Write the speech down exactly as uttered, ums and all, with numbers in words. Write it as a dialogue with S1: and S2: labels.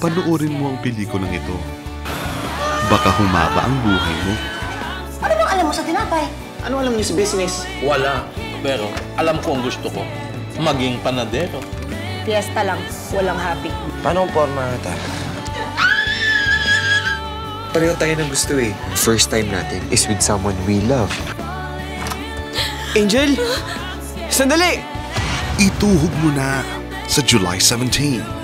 S1: panoorin mo ang pelikulang ito. Baka humaba ang buhay mo.
S2: Ano bang alam mo sa tinapay?
S3: Ano alam niyo sa business?
S4: Wala. Pero alam ko ang gusto ko. Maging panadero.
S2: Fiesta lang, walang happy.
S3: Paano ang forma ata? Pareho tayo ng gusto eh. First time natin is with someone we love. Angel! Sandali!
S1: Ituhog mo na sa July seventeenth.